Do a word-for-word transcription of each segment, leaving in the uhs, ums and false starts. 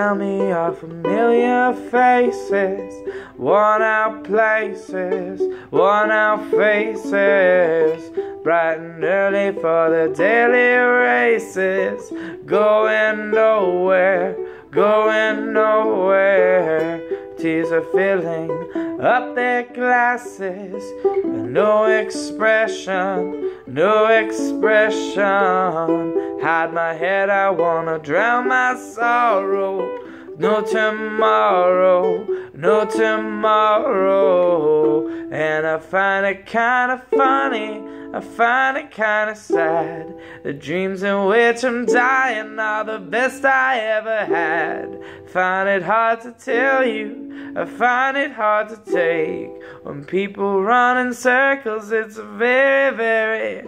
around me are familiar faces, worn out places, worn out faces, bright and early for the daily races, going nowhere, going nowhere. Tears are filling up their glasses, and no expression, no expression. Hide my head, I wanna drown my sorrow. No tomorrow, no tomorrow. And I find it kinda funny, I find it kinda sad. The dreams in which I'm dying are the best I ever had. Find it hard to tell you, I find it hard to take. When people run in circles, it's a very, very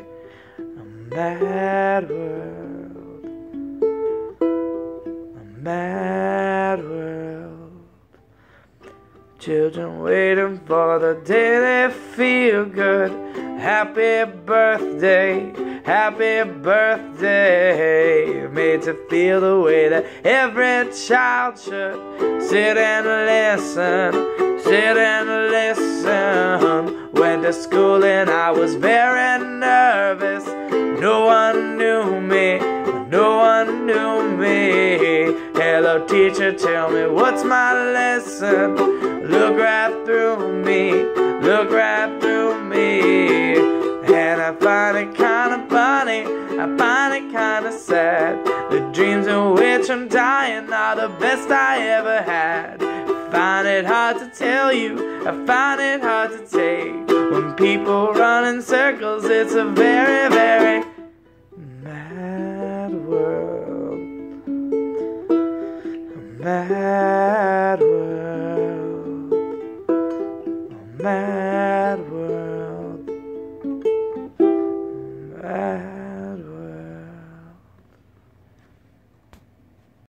mad world. A mad world. Children waiting for the day they feel good. Happy birthday, happy birthday. Made to feel the way that every child should. Sit and listen, sit and listen. Went to school and I was very nervous. No one knew me, no one knew me. Hello teacher, tell me what's my lesson. Look right through me, look right through me. And I find it kinda funny, I find it kinda sad. The dreams in which I'm dying are the best I ever had. I find it hard to tell you, I find it hard to take. When people run in circles, it's a very, very mad world. A mad